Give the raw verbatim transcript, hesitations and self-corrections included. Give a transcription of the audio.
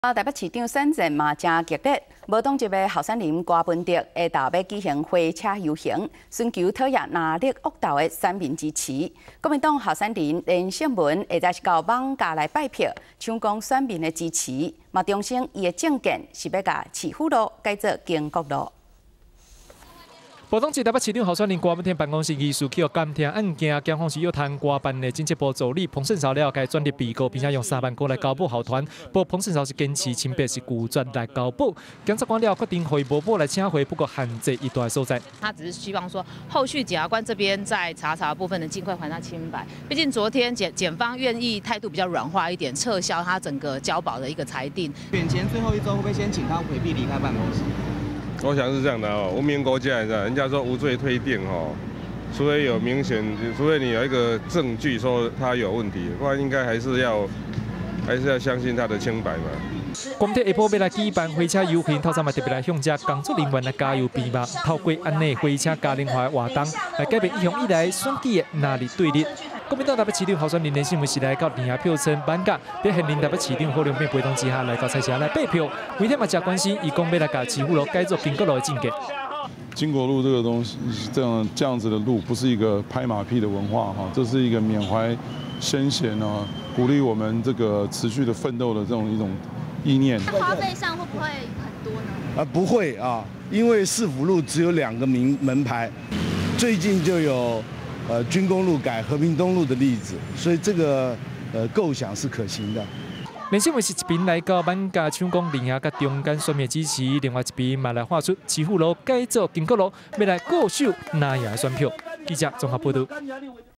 啊，台北市长选战嘛真激烈，无党籍的候选人郭文哲下昼要举行花车游行，寻求讨伐哪力恶斗的选民支持。国民党候选人连胜文下早是到网架来拜票，抢攻选民的支持，嘛重申伊的政见是要甲市府路改做经国路。 无党籍台北市长候选人郭文哲办公室疑似去监听案件，检方是约谈郭办的政治部助理彭胜韶了解专利被告，并且用三万块来交保候团。不过彭胜韶是坚持清白，是拒绝来交保。检察官了决定回无保来请回，不过限制一段所在。 他只是希望说，后续检察官这边在查查部分能尽快还他清白。毕竟昨天检检方愿意态度比较软化一点，撤销他整个交保的一个裁定。 选前最后一周会不会先请他回避离开办公室？ 我想是这样的哦，文明国家是人家说无罪推定哦，除非有明显，除非你有一个证据说他有问题，不然应该还是要还是要相信他的清白嘛。 国民党下晡要来举办花车游行，透早嘛特别来向这工作人员来加油鞭炮，透过安内花车嘉年华活动来改变以向以来选举的哪里对立。 国民党台北市长候选人连胜文是来到年下票村板甲，在现任台北市长侯友宜陪同之下来到菜市来备票。媒体嘛真关心，伊讲要来甲市府路改做经国路的政见。 经国路这个东西，这样这样子的路，不是一个拍马屁的文化哈，这是一个缅怀先贤呢，鼓励我们这个持续的奋斗的这种一种意念。 花费上会不会很多呢？ 啊，不会啊，因为市府路只有两个名门牌，最近就有。 呃，军工路改和平东路的例子，所以这个呃构想是可行的。 连胜文是一边来到板甲抢攻林下甲中间选民支持，另外一边嘛来画出市府路改做经国路，要来固守哪样的选票。记者综合报道。